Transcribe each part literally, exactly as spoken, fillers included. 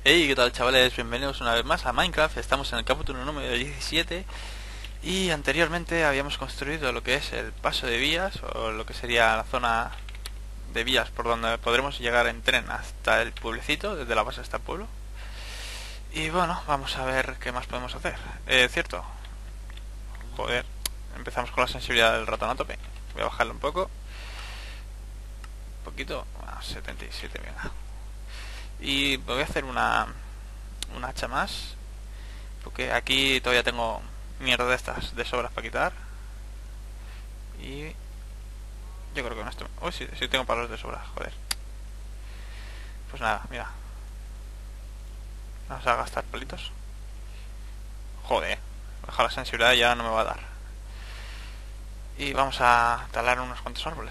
Hey, ¿qué tal, chavales? Bienvenidos una vez más a Minecraft. Estamos en el capítulo número diecisiete y anteriormente habíamos construido lo que es el paso de vías, o lo que sería la zona de vías por donde podremos llegar en tren hasta el pueblecito, desde la base hasta el pueblo. Y bueno, vamos a ver qué más podemos hacer. Eh, cierto. Joder, empezamos con la sensibilidad del ratón a tope. Voy a bajarlo un poco. Un poquito. Ah, setenta y siete, venga. Y voy a hacer una una hacha más, porque aquí todavía tengo mierda de estas de sobras para quitar. Y yo creo que con esto... Uy, sí, sí tengo palos de sobra, joder. Pues nada, mira. Vamos a gastar palitos. Joder, bajar la sensibilidad ya no me va a dar. Y vamos a talar unos cuantos árboles.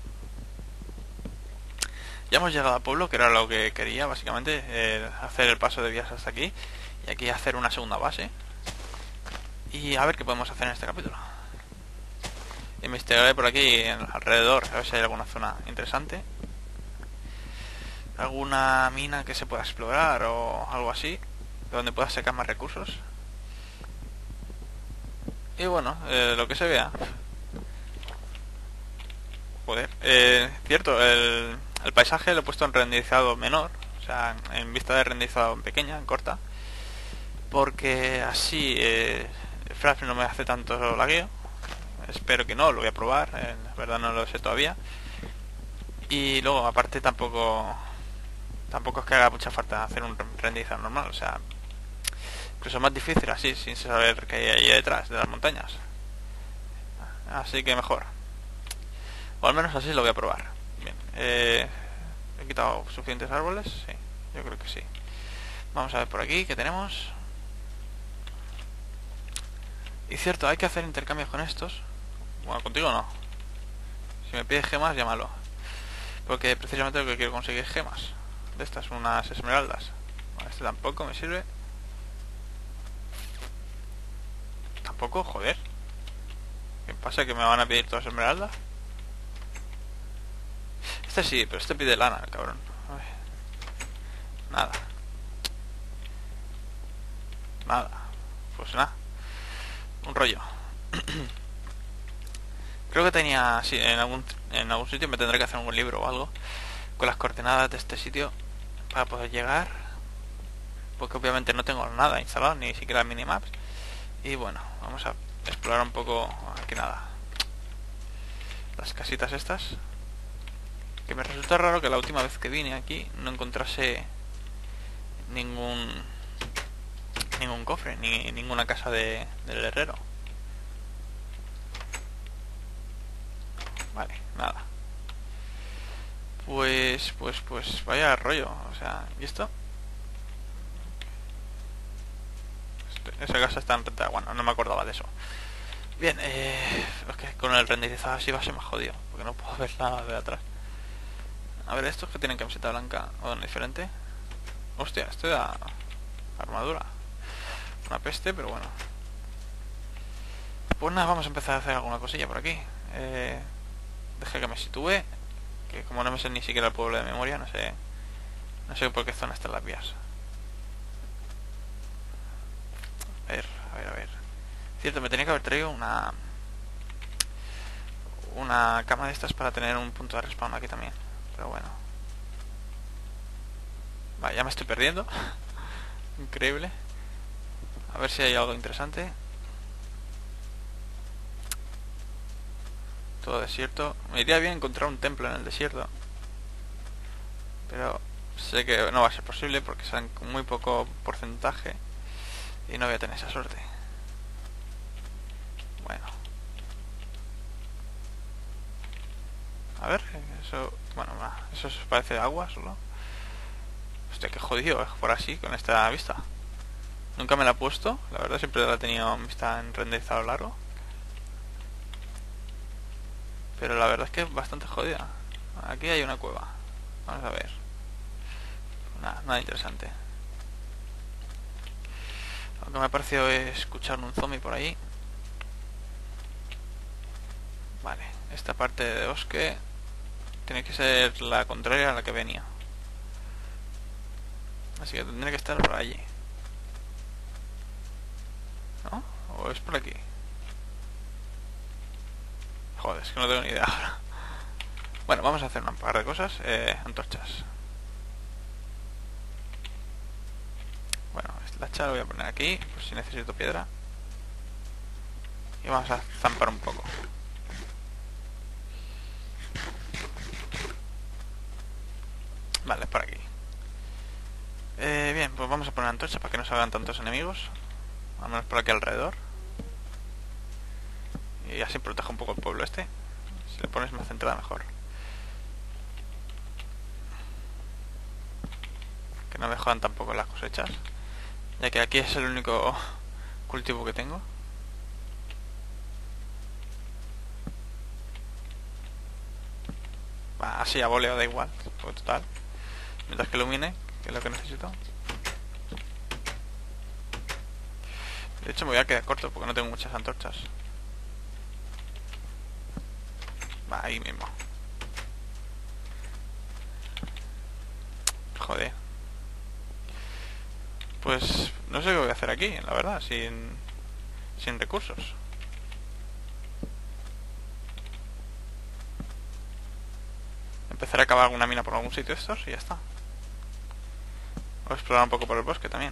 Ya hemos llegado al pueblo, que era lo que quería, básicamente, eh, hacer el paso de vías hasta aquí. Y aquí hacer una segunda base. Y a ver qué podemos hacer en este capítulo. Investigaré por aquí alrededor, a ver si hay alguna zona interesante. Alguna mina que se pueda explorar o algo así, donde pueda sacar más recursos. Y bueno, eh, lo que se vea. Joder, eh, cierto, el, el paisaje lo he puesto en renderizado menor, o sea, en vista de renderizado en pequeña, en corta, porque así eh, el Flash no me hace tanto lagueo. Espero que no, lo voy a probar, eh, la verdad no lo sé todavía. Y luego, aparte, tampoco tampoco es que haga mucha falta hacer un renderizado normal, o sea, incluso es más difícil así, sin saber qué hay ahí detrás de las montañas. Así que mejor. O al menos así lo voy a probar. Bien, eh, he quitado suficientes árboles, sí, yo creo que sí. Vamos a ver por aquí, ¿qué tenemos? Y cierto, hay que hacer intercambios con estos. Bueno, contigo no. Si me pides gemas, llámalo. Porque precisamente lo que quiero conseguir es gemas. De estas, unas esmeraldas. Bueno, este tampoco me sirve. Tampoco, joder. ¿Qué pasa? ¿Que me van a pedir todas esmeraldas? Este sí, pero este pide lana, cabrón. Ay. Nada. Nada. Pues nada. Un rollo. Creo que tenía... Sí, en algún, en algún sitio me tendré que hacer un libro o algo con las coordenadas de este sitio para poder llegar. Porque obviamente no tengo nada instalado, ni siquiera minimaps. Y bueno, vamos a explorar un poco aquí nada. Las casitas estas. Que me resulta raro que la última vez que vine aquí no encontrase ningún ningún cofre, ni ninguna casa de, del herrero. Vale, nada. Pues, pues, pues, vaya rollo. O sea, ¿y esto? Este, esa casa está en renta. Bueno, no me acordaba de eso. Bien, eh, es que con el renderizado así va a ser más jodido, porque no puedo ver nada de atrás. A ver, estos que tienen camiseta blanca o diferente. Hostia, esto da armadura. Una peste, pero bueno. Pues nada, vamos a empezar a hacer alguna cosilla por aquí. Eh, deje que me sitúe, que como no me sé ni siquiera el pueblo de memoria, no sé no sé por qué zona están las vías. A ver, a ver, a ver. Cierto, me tenía que haber traído una una cama de estas para tener un punto de respawn aquí también. Pero bueno. Vale, ya me estoy perdiendo. Increíble. A ver si hay algo interesante. Todo desierto. Me iría bien encontrar un templo en el desierto, pero sé que no va a ser posible porque salen con muy poco porcentaje y no voy a tener esa suerte. Bueno. A ver, eso... Bueno, eso parece agua solo. Hostia, qué jodido, por así, con esta vista. Nunca me la he puesto, la verdad siempre la he tenido en vista en renderizado largo. Pero la verdad es que es bastante jodida. Aquí hay una cueva. Vamos a ver. Nada, nada interesante. Lo que me ha parecido es escuchar un zombie por ahí. Vale, esta parte de bosque tiene que ser la contraria a la que venía. Así que tendría que estar por allí. ¿No? ¿O es por aquí? Joder, es que no tengo ni idea ahora. Bueno, vamos a hacer un par de cosas. Eh, antorchas. Bueno, la hacha la voy a poner aquí, por si necesito piedra. Y vamos a zampar un poco. Vale, por aquí. Eh, bien, pues vamos a poner antorcha para que no salgan tantos enemigos. Al menos por aquí alrededor. Y así proteja un poco el pueblo este. Si le pones más centrada mejor. Que no me jodan tampoco las cosechas. Ya que aquí es el único cultivo que tengo. Va, así a voleo da igual. Pues total. Mientras que ilumine, que es lo que necesito. De hecho me voy a quedar corto porque no tengo muchas antorchas. Va, ahí mismo. Joder. Pues no sé qué voy a hacer aquí, la verdad, sin, sin recursos. Empezaré a cavar alguna mina por algún sitio de estos y ya está. Voy a explorar un poco por el bosque también.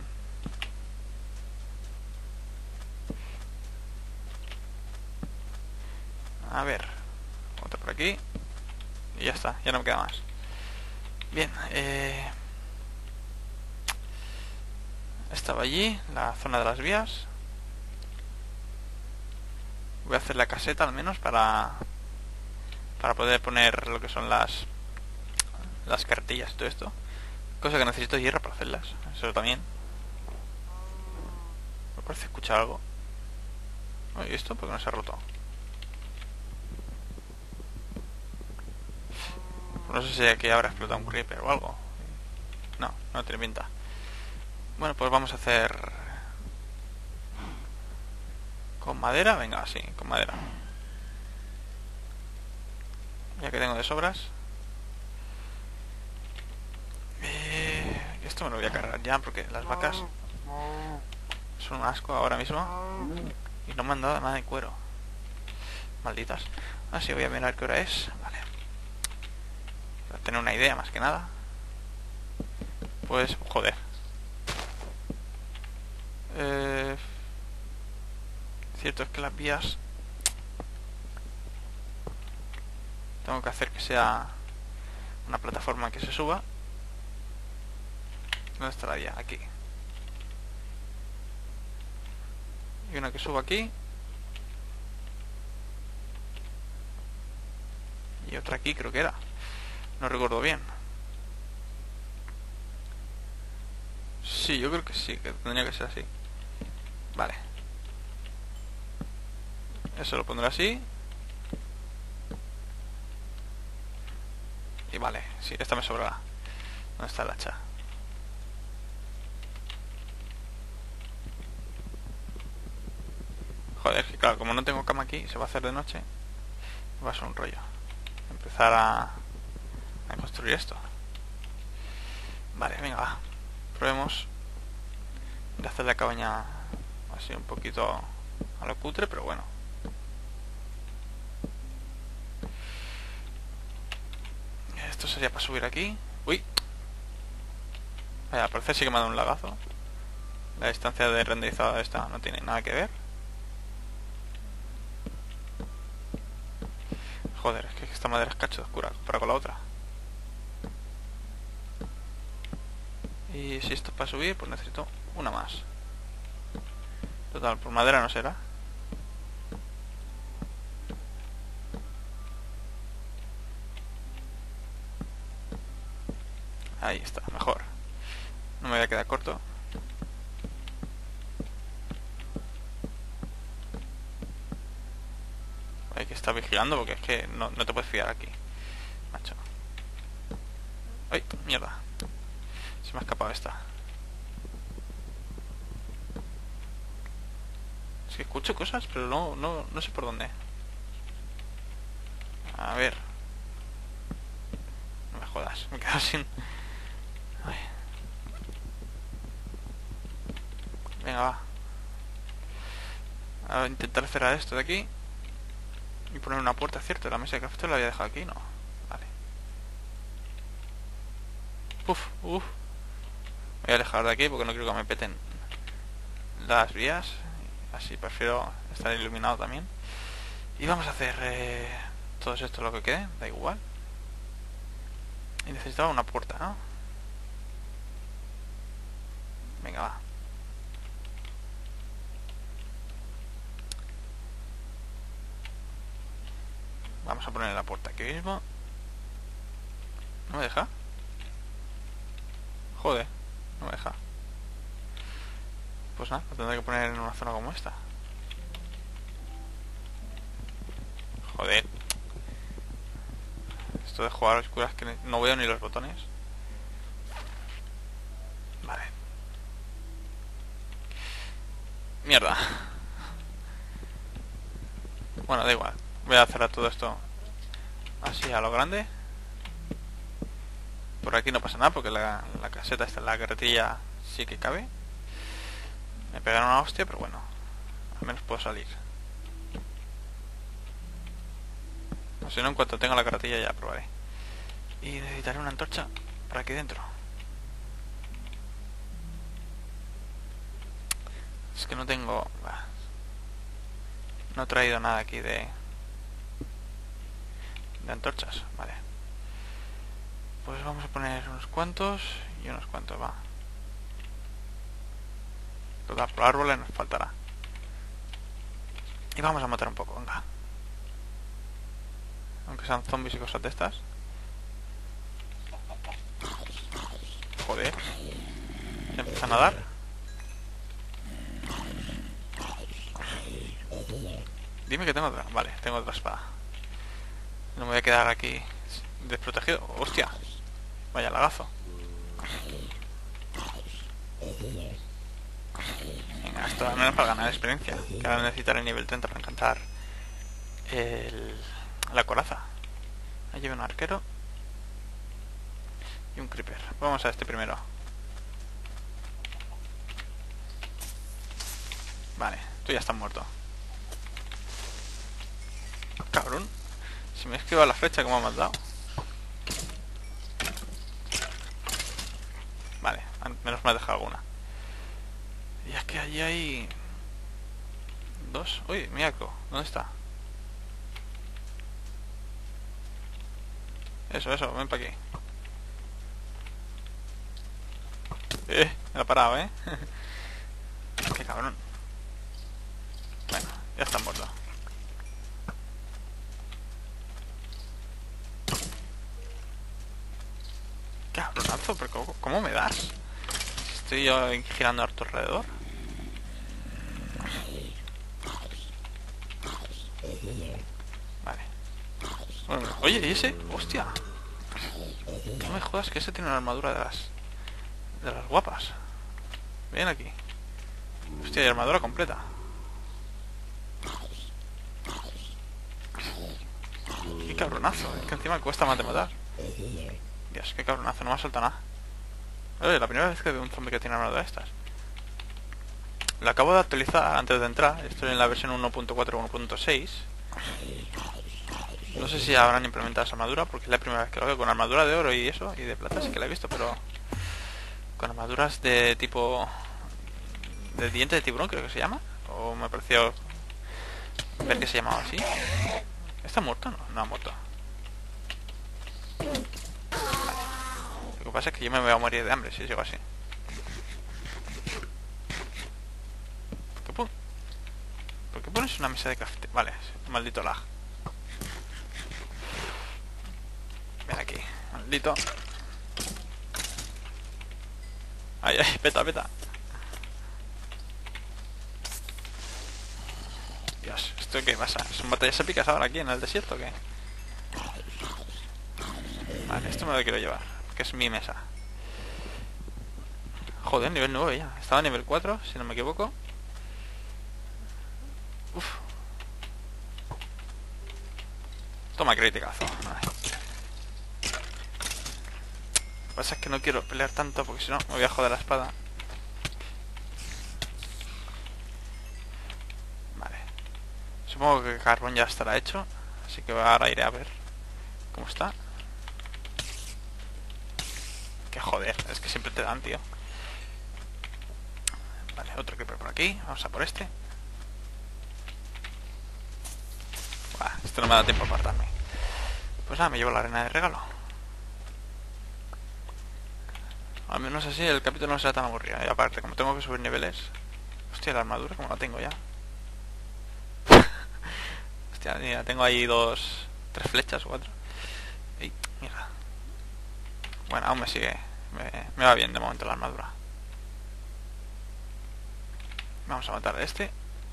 A ver. Otra por aquí. Y ya está, ya no me queda más. Bien, eh... estaba allí, la zona de las vías. Voy a hacer la caseta al menos para... Para poder poner lo que son las... Las cartillas y todo esto. Cosa que necesito hierro para hacerlas. Eso también. Me parece escuchar algo. ¿Y esto? ¿Por qué no se ha roto? No sé si aquí habrá explotado un creeper o algo. No, no tiene pinta. Bueno, pues vamos a hacer... ¿Con madera? Venga, sí, con madera. Ya que tengo de sobras. Eh, esto me lo voy a cargar ya porque las vacas son un asco ahora mismo. Y no me han dado nada de cuero. Malditas. Así voy a mirar qué hora es. Vale. Para tener una idea más que nada. Pues, joder. Eh, cierto es que las vías... Tengo que hacer que sea una plataforma que se suba. ¿Dónde está la vía? Aquí. Y una que suba aquí. Y otra aquí creo que era. No recuerdo bien. Sí, yo creo que sí, que tendría que ser así. Vale. Eso lo pondré así. Y vale, sí, esta me sobrará. ¿Dónde está el hacha? Joder, que claro, como no tengo cama aquí, se va a hacer de noche. Va a ser un rollo empezar a, a construir esto. Vale, venga, va. Probemos de hacer la cabaña así un poquito a lo cutre, pero bueno. Esto sería para subir aquí. Uy. Vaya, al parecer sí que me ha dado un lagazo. La distancia de renderizado de esta no tiene nada que ver. Joder, es que esta madera es cacho de oscura comparado con la otra. Y si esto es para subir, pues necesito una más. Total, por madera no será. Ahí está, mejor. No me voy a quedar corto. Hay que estar vigilando porque es que no, no te puedes fiar aquí, macho. ¡Ay, mierda! Se me ha escapado esta. Es que escucho cosas, pero no, no, no sé por dónde. A ver. No me jodas, me he quedado sin... Ay. Venga, va. A intentar cerrar esto de aquí. Y poner una puerta, ¿cierto? La mesa de café la había dejado aquí, ¿no? Vale. Uf, uf. Voy a alejar de aquí porque no quiero que me peten las vías. Así prefiero estar iluminado también. Y vamos a hacer eh, todo esto lo que quede, da igual. Y necesitaba una puerta, ¿no? Venga, va. Vamos a poner la puerta aquí mismo. ¿No me deja? Joder, no me deja. Pues nada, lo tendré que poner en una zona como esta. Joder. Esto de jugar a oscuras que no veo ni los botones. Vale. Mierda. Bueno, da igual. Voy a cerrar todo esto así a lo grande. Por aquí no pasa nada porque la, la caseta esta, la carretilla sí que cabe. Me pegaron una hostia, pero bueno, al menos puedo salir. O si no, en cuanto tenga la carretilla ya probaré. Y necesitaré una antorcha para aquí dentro. Es que no tengo... Bah, no he traído nada aquí de... de antorchas, vale. Pues vamos a poner unos cuantos y unos cuantos, va. Total, por árboles nos faltará. Y vamos a matar un poco, venga. Aunque sean zombies y cosas de estas. Joder. Se empiezan a dar. Dime que tengo otra. Vale, tengo otra espada. No me voy a quedar aquí desprotegido. Hostia. Vaya lagazo. Venga, esto al menos para ganar experiencia. Que ahora necesitaré el nivel treinta para encantar el, la coraza. Ahí lleva un arquero y un creeper. Vamos a este primero. Vale, tú ya estás muerto. Cabrón. Si me he esquivado la flecha que me ha mandado. Vale, al menos me ha dejado alguna. Y es que allí hay... dos. Uy, Miyako, ¿dónde está? Eso, eso, ven para aquí. Eh, me lo ha parado, ¿eh? Qué cabrón. Bueno, ya está muerto. Cabronazo, pero ¿cómo, cómo me das? Estoy yo girando a tu alrededor. Vale. Bueno, oye, ¿y ese? Hostia. No me jodas que ese tiene una armadura de las... de las guapas. Ven aquí. Hostia, y armadura completa. Qué cabronazo. Es que encima cuesta más de matar. Dios, qué cabronazo. No me ha soltado nada. Oye, la primera vez que veo un zombie que tiene armadura de estas. Lo acabo de actualizar antes de entrar. Estoy en la versión uno punto cuatro uno punto seis. No sé si habrán implementado esa armadura, porque es la primera vez que lo veo. Con armadura de oro y eso, y de plata sí que la he visto, pero con armaduras de tipo... de diente de tiburón, creo que se llama. O me pareció ver que se llamaba así. ¿Está muerto? No, no ha muerto. Vale. Lo que pasa es que yo me voy a morir de hambre si sigo así. ¿Qué pon- ¿Por qué pones una mesa de café? Vale, maldito lag. Ven aquí, maldito. Ay, ay, peta, peta. Dios, ¿esto qué pasa? ¿Son batallas épicas ahora aquí en el desierto o qué? Vale, esto me lo quiero llevar, que es mi mesa. Joder, nivel nueve ya. Estaba a nivel cuatro, si no me equivoco. Uf. Toma criticazo. Vale. Lo que pasa es que no quiero pelear tanto porque si no me voy a joder la espada. Supongo que el carbón ya estará hecho. Así que ahora iré a ver cómo está. Que joder, es que siempre te dan, tío. Vale, otro creeper por aquí. Vamos a por este. Buah, esto no me da tiempo a apartarme. Pues nada, me llevo la arena de regalo. Al menos así el capítulo no será tan aburrido. Y aparte, como tengo que subir niveles... Hostia, la armadura, como la tengo ya. Hostia, mira, tengo ahí dos... Tres flechas o cuatro. Y mira. Bueno, aún me sigue. Me, me va bien de momento la armadura. Vamos a matar a este.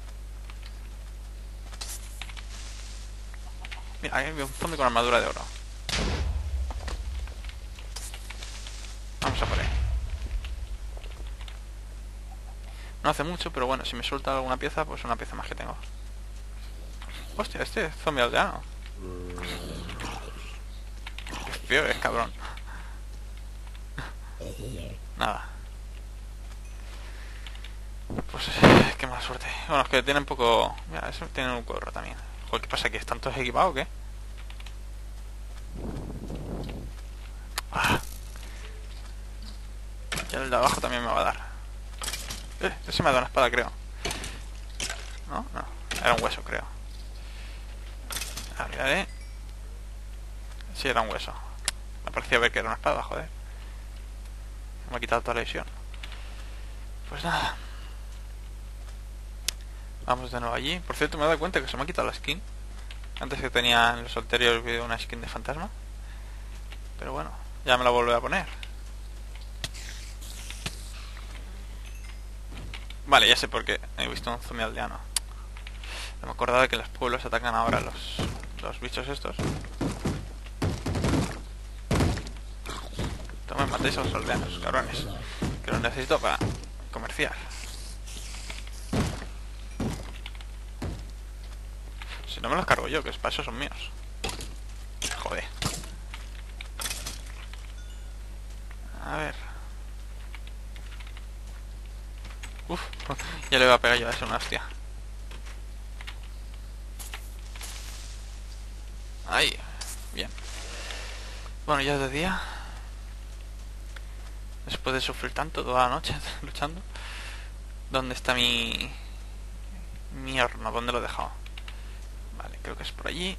Mira, hay un zombie con armadura de oro. Vamos a por él. No hace mucho, pero bueno, si me suelta alguna pieza, pues una pieza más que tengo. Hostia, este es zombie aldeano. Qué feo es, cabrón. Nada. Pues eh, qué mala suerte. Bueno, es que tienen poco... Mira, eso tienen un corro también. Joder, ¿qué pasa aquí? ¿Están todos equipados o qué? Ah. Ya el de abajo también me va a dar. Eh, ese me ha dado una espada, creo. ¿No? No. Era un hueso, creo. A ver, eh. Sí, era un hueso. Me parecía ver que era una espada, joder. Me ha quitado toda la visión. Pues nada. Vamos de nuevo allí. Por cierto, me he dado cuenta que se me ha quitado la skin. Antes que tenía en los anteriores vídeos una skin de fantasma. Pero bueno, ya me la volveré a poner. Vale, ya sé por qué. He visto un zombie aldeano. No me acordaba de que los pueblos atacan ahora los, los bichos estos. Tomen, matéis a los aldeanos, cabrones. Que los necesito para comerciar. Si no me los cargo yo, que para eso son míos. Joder. A ver. Uf, ya le voy a pegar yo a eso una hostia. Ahí, bien. Bueno, ya es de día. Después de sufrir tanto toda la noche luchando. ¿Dónde está mi... mi horno? ¿Dónde lo he dejado? Vale, creo que es por allí.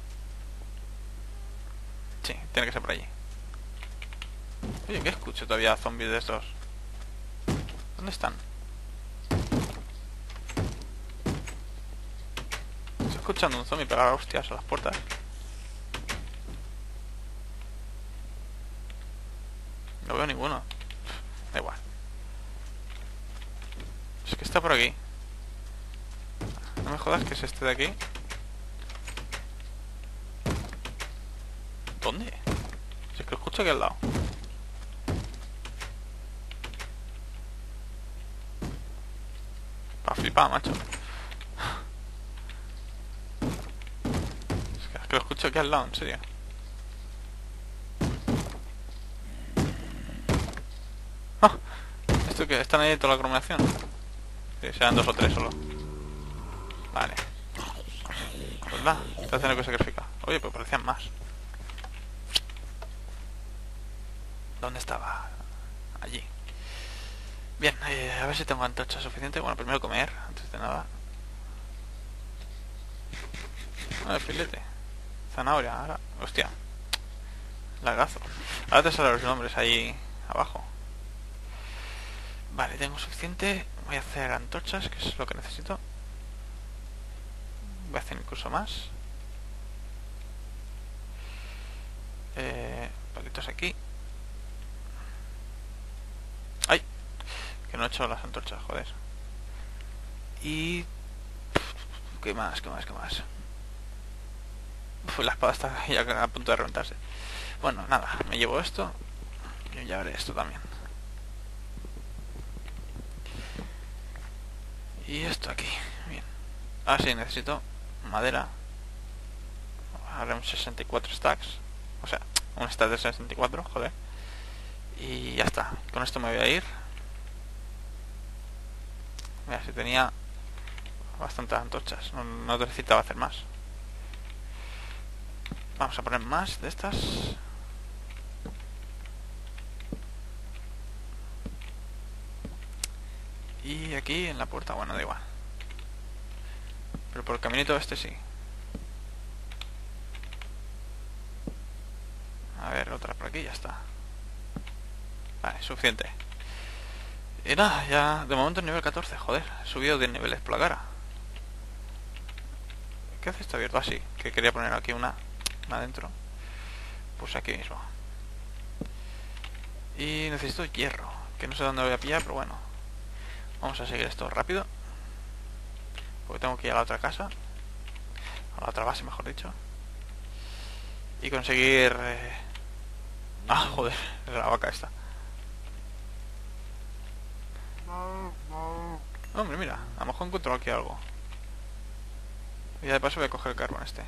Sí, tiene que ser por allí. Oye, ¿qué escucho todavía zombies de estos? ¿Dónde están? Estoy escuchando un zombie pegar hostias a las puertas. No veo ninguno. Da igual. Es que está por aquí. No me jodas que es este de aquí. ¿Dónde? Si es que lo escucho aquí al lado. Pa' flipar, macho. Es que, es que lo escucho aquí al lado, en serio. ¡Ah! ¿Esto qué? ¿Están ahí toda la acumulación? Sí, serán dos o tres solo. Vale. Pues nada, te hacen que sacrificar. Oye, pues parecían más. ¿Dónde estaba? Allí. Bien, eh, a ver si tengo antorcha suficiente. Bueno, primero comer, antes de nada. Ah, el filete. Zanahoria, ahora. Hostia. Lagazo. Ahora te salen los nombres ahí abajo. Vale, tengo suficiente. Voy a hacer antorchas, que es lo que necesito. Voy a hacer incluso más. Eh, palitos aquí. ¡Ay! Que no he hecho las antorchas, joder. Y... ¿Qué más? ¿Qué más? ¿Qué más? Uf, la espada está ya a punto de reventarse. Bueno, nada, me llevo esto. Y ya haré esto también. Y esto aquí, bien. Ah, sí, necesito madera. Haré un sesenta y cuatro stacks. O sea, un stack de sesenta y cuatro, joder. Y ya está, con esto me voy a ir. Mira, si tenía bastantes antorchas. No, no necesitaba hacer más. Vamos a poner más de estas. Y aquí en la puerta, bueno, da igual. Pero por el caminito este sí. A ver, otra por aquí, ya está. Vale, suficiente. Y nada, ya de momento nivel catorce, joder. He subido diez niveles por la cara. ¿Qué hace esto abierto? Así, ah, que quería poner aquí una, una adentro. Pues aquí mismo. Y necesito hierro, que no sé dónde voy a pillar, pero bueno. Vamos a seguir esto rápido. Porque tengo que ir a la otra casa. A la otra base, mejor dicho. Y conseguir... Eh... Ah, joder, es la vaca esta. Hombre, mira, a lo mejor encuentro aquí algo. Y de paso voy a coger el carbón este.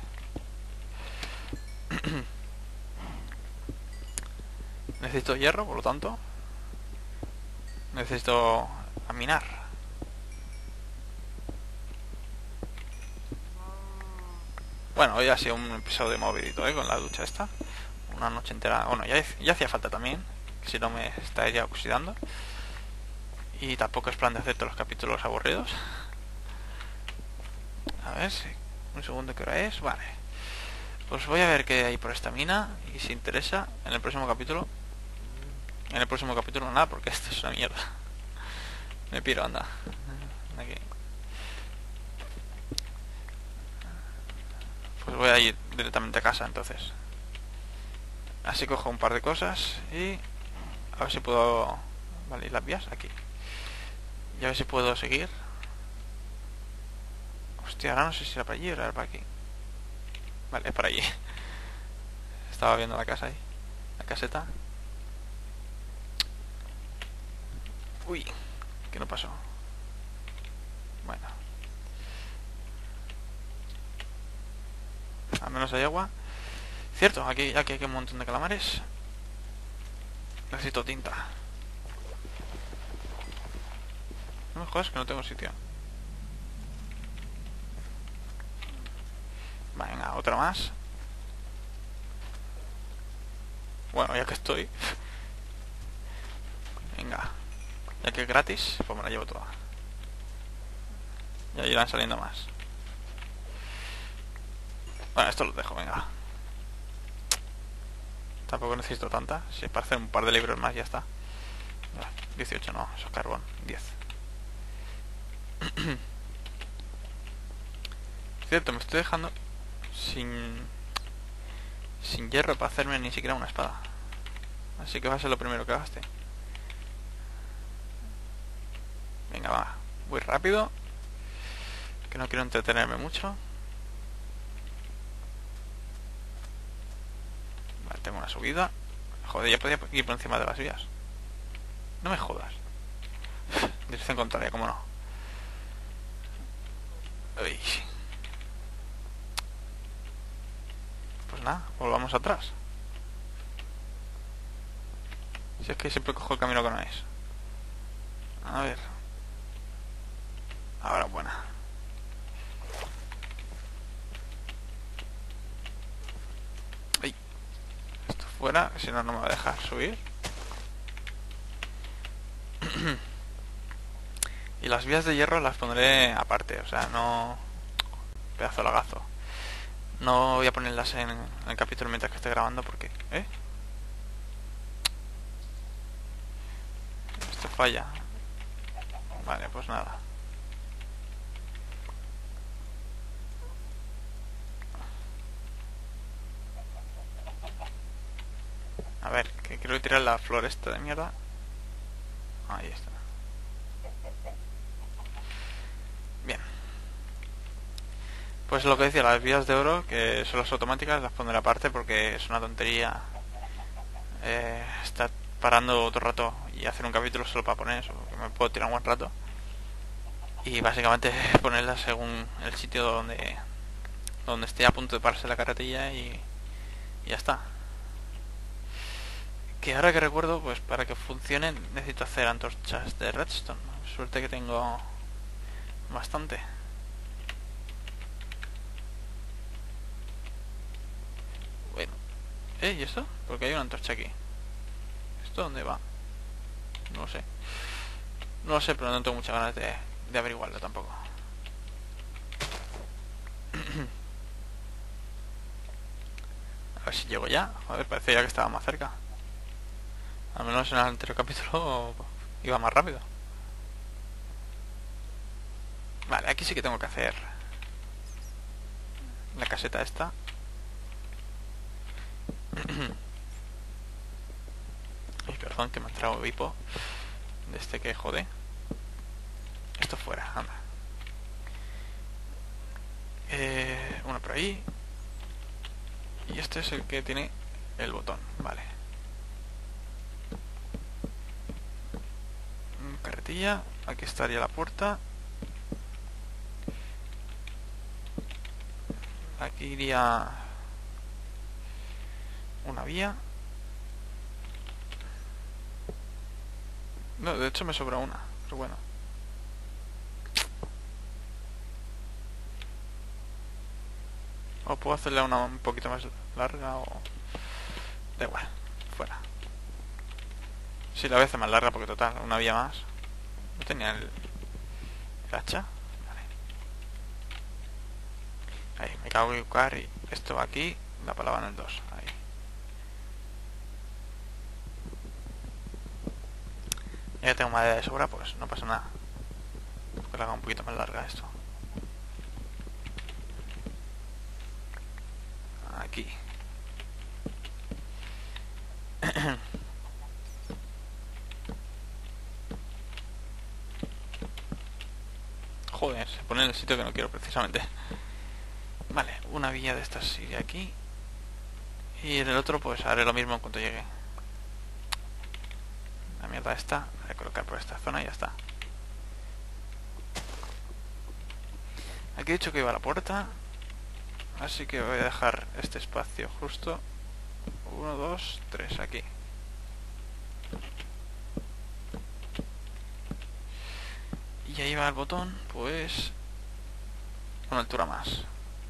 Necesito hierro, por lo tanto. Necesito minar. Bueno, hoy ha sido un episodio movidito, ¿eh? Con la ducha esta. Una noche entera. Bueno, ya, ya hacía falta también. Si no me estaría oxidando. Y tampoco es plan de hacer todos los capítulos aburridos. A ver si... Un segundo, ¿qué hora es? Vale. Pues voy a ver qué hay por esta mina. Y si interesa, en el próximo capítulo... En el próximo capítulo nada, porque esto es una mierda. Me piro, anda. Aquí. Pues voy a ir directamente a casa, entonces. Así cojo un par de cosas y... A ver si puedo... Vale, ¿y las vías? Aquí. Y a ver si puedo seguir. Hostia, ahora no sé si era para allí o era para aquí. Vale, es para allí. Estaba viendo la casa ahí. La caseta. Uy, ¿qué no pasó? Bueno. Al menos hay agua. Cierto, aquí, aquí hay un montón de calamares. Necesito tinta. No me jodas que no tengo sitio. Venga, otra más. Bueno, ya que estoy. Venga. Ya que es gratis, pues me la llevo toda. Ya irán saliendo más. Bueno, esto lo dejo, venga. Tampoco necesito tanta. Si es para hacer un par de libros más, ya está. dieciocho no, eso es carbón. diez. Cierto, me estoy dejando sin sin hierro para hacerme ni siquiera una espada. Así que va a ser lo primero que gaste. Venga, va. Voy rápido, que no quiero entretenerme mucho. Vale, tengo una subida. Joder, ya podía ir por encima de las vías. No me jodas. Dirección contraria, cómo no. Uy. Pues nada, volvamos atrás. Si es que siempre cojo el camino que no es. A ver. Ahora buena. Ay. Esto fuera, si no, no me va a dejar subir. Y las vías de hierro las pondré aparte, o sea, no... Pedazo de lagazo. No voy a ponerlas en, en el capítulo mientras que esté grabando porque... ¿Eh? Esto falla. Vale, pues nada. A ver, que quiero tirar la flor esta de mierda. Ahí está. Bien. Pues lo que decía, las vías de oro, que son las automáticas, las pondré aparte porque es una tontería eh, estar parando otro rato y hacer un capítulo solo para poner eso, porque me puedo tirar un buen rato. Y básicamente ponerlas según el sitio donde donde esté a punto de pararse la carretilla y, y ya está. Que ahora que recuerdo, pues para que funcionen necesito hacer antorchas de redstone. Suerte que tengo bastante. ¿Eh? ¿Y esto? Porque hay una antorcha aquí. ¿Esto dónde va? No lo sé. No lo sé, pero no tengo muchas ganas de, de averiguarlo tampoco. A ver si llego ya. A ver, parecía que estaba más cerca. Al menos en el anterior capítulo iba más rápido. Vale, aquí sí que tengo que hacer la caseta esta. Ay, perdón, que me ha entrado hipo. De este que jode. Esto fuera, anda. Eh, uno por ahí. Y este es el que tiene el botón, vale. Carretilla, aquí estaría la puerta. Aquí iría una vía. No, de hecho me sobra una, pero bueno. O puedo hacerla una un poquito más larga o... Da igual, fuera. Sí, la voy a hacer más larga porque total, una vía más. No tenía el, el hacha. Vale. Ahí, me cago en buscar y esto va aquí, la palabra en el dos. Ahí. Ya tengo madera de sobra, pues no pasa nada. Que la haga un poquito más larga esto. Aquí. Joder, se pone en el sitio que no quiero precisamente. Vale, una vía de estas iría aquí. Y en el otro pues haré lo mismo en cuanto llegue. La mierda esta, la voy a colocar por esta zona y ya está. Aquí he dicho que iba a la puerta. Así que voy a dejar este espacio justo. Uno, dos, tres, aquí. Y ahí va el botón, pues... una altura más.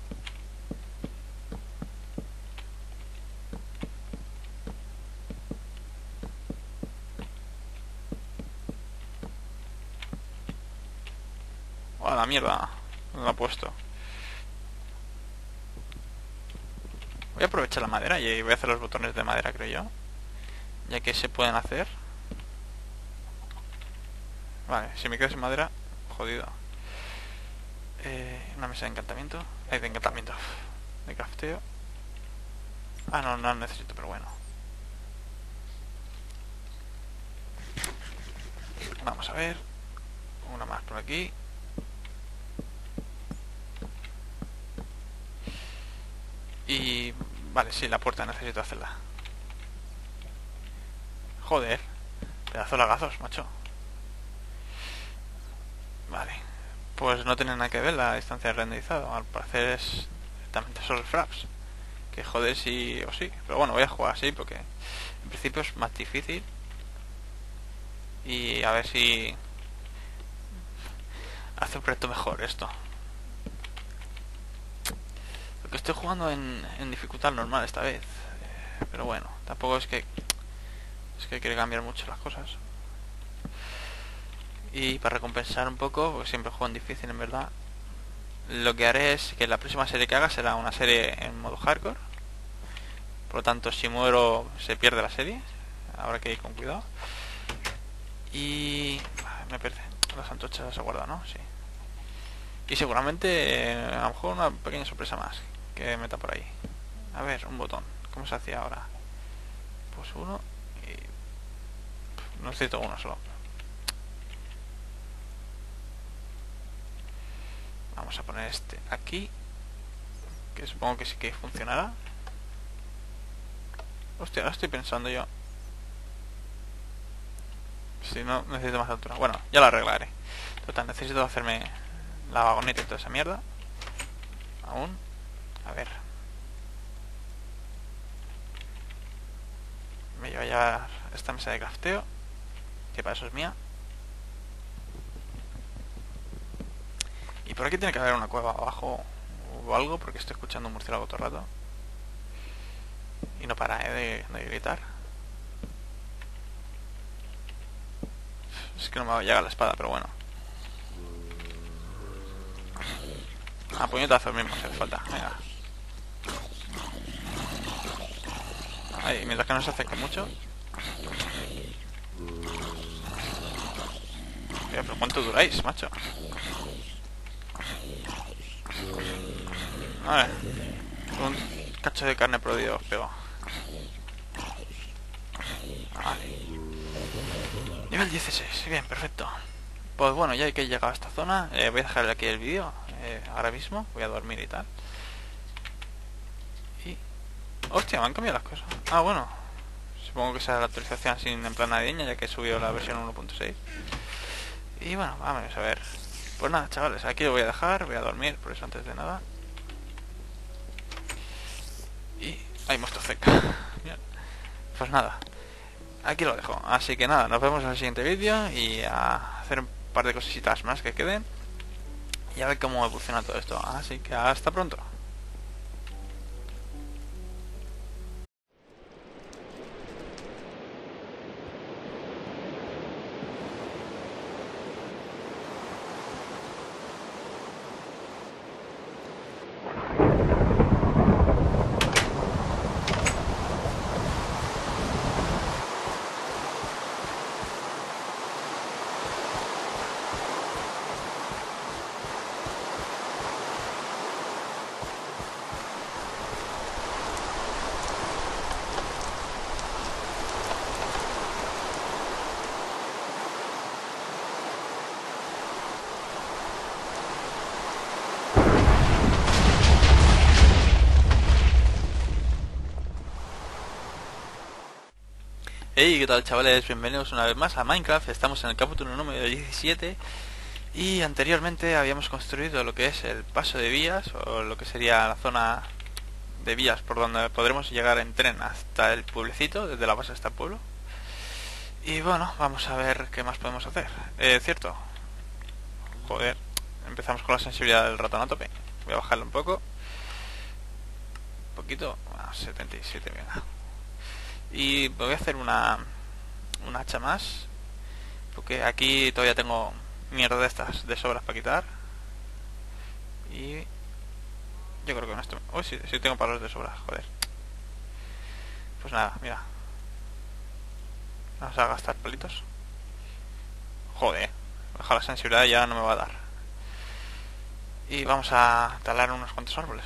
¡Oh, la mierda! No lo he puesto. Voy a aprovechar la madera y voy a hacer los botones de madera, creo yo. Ya que se pueden hacer. Vale, si me quedo sin madera, jodido. Eh, una mesa de encantamiento. Eh, de encantamiento. De crafteo. Ah, no, no necesito, pero bueno. Vamos a ver. Una más por aquí. Y... vale, sí, la puerta necesito hacerla. Joder. Pedazo de lagazos, macho. Vale. Pues no tiene nada que ver la distancia de renderizado. Al parecer es directamente solo el fraps. Que joder sí o sí. Pero bueno, voy a jugar así porque en principio es más difícil. Y a ver si hace un proyecto mejor esto. Porque estoy jugando en, en dificultad normal esta vez. Eh, pero bueno, tampoco es que es que quiere cambiar mucho las cosas. Y para recompensar un poco, porque siempre juego en difícil en verdad, lo que haré es que la próxima serie que haga será una serie en modo hardcore. Por lo tanto, si muero se pierde la serie. Habrá que ir con cuidado. Y... me pierde. Las antorchas se ha guardado, ¿no? Sí. Y seguramente, eh, a lo mejor una pequeña sorpresa más que meta por ahí. A ver, un botón. ¿Cómo se hacía ahora? Pues uno y... no necesito uno solo. Vamos a poner este aquí, que supongo que sí que funcionará. Hostia, ahora estoy pensando yo. Si no, necesito más altura. Bueno, ya lo arreglaré. Total, necesito hacerme la vagoneta y toda esa mierda. Aún. A ver. Me voy a llevar esta mesa de crafteo, que para eso es mía. Y por aquí tiene que haber una cueva abajo o algo, porque estoy escuchando un murciélago todo el rato. Y no para, ¿eh? de, de gritar. Es que no me llega la espada, pero bueno. A puñetazos mismo, si hace falta. Venga. Ahí, mientras que no se acerque mucho. Mira, pero ¿cuánto duráis, macho? Vale. Un cacho de carne prohibido os pego. Vale. Nivel dieciséis. Bien, perfecto. Pues bueno, ya que he llegado a esta zona, eh, voy a dejar aquí el vídeo. Eh, ahora mismo voy a dormir y tal. Y... hostia, me han cambiado las cosas. Ah, bueno. Supongo que será la actualización así en plan navideña, ya que he subido la versión uno punto seis. Y bueno, vamos a ver. Pues nada, chavales, aquí lo voy a dejar. Voy a dormir, por eso antes de nada. Y... hay mostoseca. Pues nada, aquí lo dejo. Así que nada, nos vemos en el siguiente vídeo. Y a hacer un par de cositas más que queden. Y a ver cómo evoluciona todo esto. Así que hasta pronto. Hey, ¿qué tal, chavales? Bienvenidos una vez más a Minecraft. Estamos en el capítulo número diecisiete. Y anteriormente habíamos construido lo que es el paso de vías, o lo que sería la zona de vías por donde podremos llegar en tren hasta el pueblecito, desde la base hasta el pueblo. Y bueno, vamos a ver qué más podemos hacer. Eh, cierto. Joder, empezamos con la sensibilidad del ratón a tope. Voy a bajarlo un poco. Un poquito. Ah, setenta y siete, venga. Y voy a hacer una un hacha más, porque aquí todavía tengo mierda de estas de sobras para quitar. Y yo creo que con esto... uy, sí, sí tengo palos de sobra, joder. Pues nada, mira. Vamos a gastar palitos. Joder, baja la sensibilidad, ya no me va a dar. Y vamos a talar unos cuantos árboles.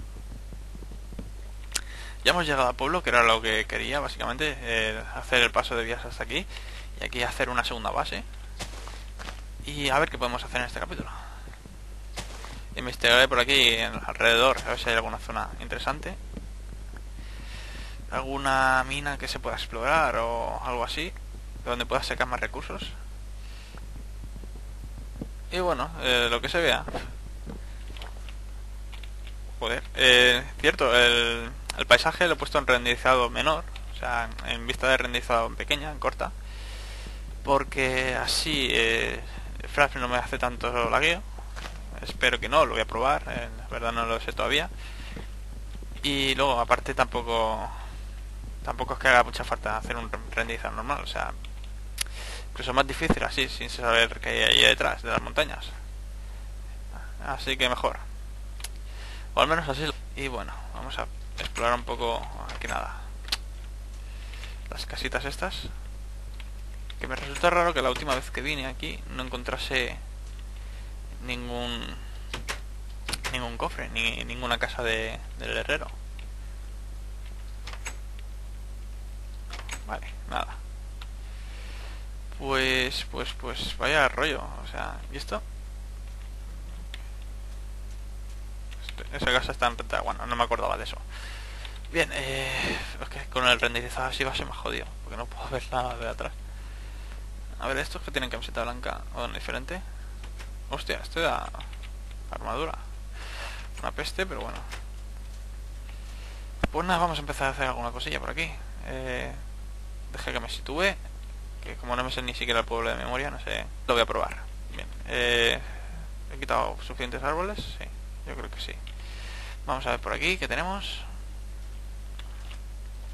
Ya hemos llegado al pueblo, que era lo que quería básicamente, eh, hacer el paso de vías hasta aquí. Y aquí hacer una segunda base. Y a ver qué podemos hacer en este capítulo. Investigaré por aquí alrededor, a ver si hay alguna zona interesante. Alguna mina que se pueda explorar o algo así, donde pueda sacar más recursos. Y bueno, eh, lo que se vea. Joder, eh, cierto, el, el paisaje lo he puesto en renderizado menor, o sea, en vista de renderizado en pequeña, en corta, porque así eh, el Flash no me hace tanto lagueo. Espero que no, lo voy a probar, eh, la verdad no lo sé todavía. Y luego, aparte, tampoco tampoco es que haga mucha falta hacer un renderizado normal, o sea, incluso más difícil así, sin saber qué hay ahí detrás de las montañas. Así que mejor. O al menos así. Y bueno, vamos a explorar un poco aquí nada. Las casitas estas. Que me resulta raro que la última vez que vine aquí no encontrase ningún ningún cofre, ni ninguna casa de, del herrero. Vale, nada. Pues, pues, pues, vaya rollo. O sea, ¿y esto? Esa casa está en renta. Bueno, no me acordaba de eso. Bien, eh, es que con el renderizado así va a ser más jodido, porque no puedo ver nada de atrás. A ver, estos que tienen camiseta blanca o no diferente. Hostia, esto da armadura. Una peste, pero bueno. Pues nada, vamos a empezar a hacer alguna cosilla por aquí. Eh, deje que me sitúe, que como no me sé ni siquiera el pueblo de memoria, no sé. Lo voy a probar. Bien, eh, he quitado suficientes árboles, sí, yo creo que sí. Vamos a ver por aquí, ¿qué tenemos?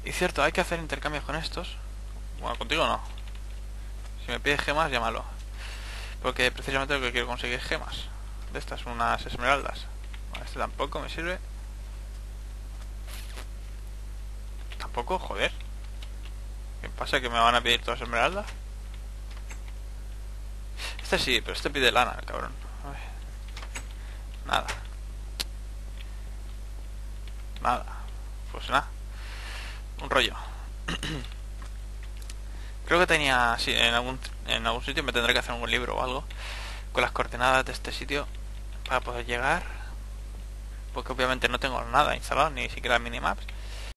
Y cierto, hay que hacer intercambios con estos. Bueno, contigo no. Si me pides gemas, llámalo. Porque precisamente lo que quiero conseguir es gemas. De estas, unas esmeraldas. Vale, este tampoco me sirve. Tampoco, joder. ¿Qué pasa? ¿Que me van a pedir todas esmeraldas? Este sí, pero este pide lana, el cabrón. Ay. Nada. Nada. Pues nada. Un rollo. Creo que tenía... Sí, en algún, en algún sitio me tendré que hacer un libro o algo con las coordenadas de este sitio para poder llegar. Porque obviamente no tengo nada instalado, ni siquiera minimaps.